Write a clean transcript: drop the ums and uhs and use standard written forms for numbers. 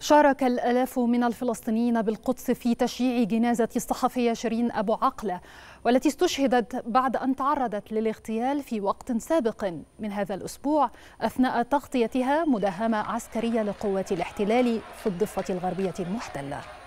شارك الآلاف من الفلسطينيين بالقدس في تشييع جنازة الصحفية شيرين أبو عقلة، والتي استشهدت بعد أن تعرضت للاغتيال في وقت سابق من هذا الأسبوع أثناء تغطيتها مداهمة عسكرية لقوات الاحتلال في الضفة الغربية المحتلة.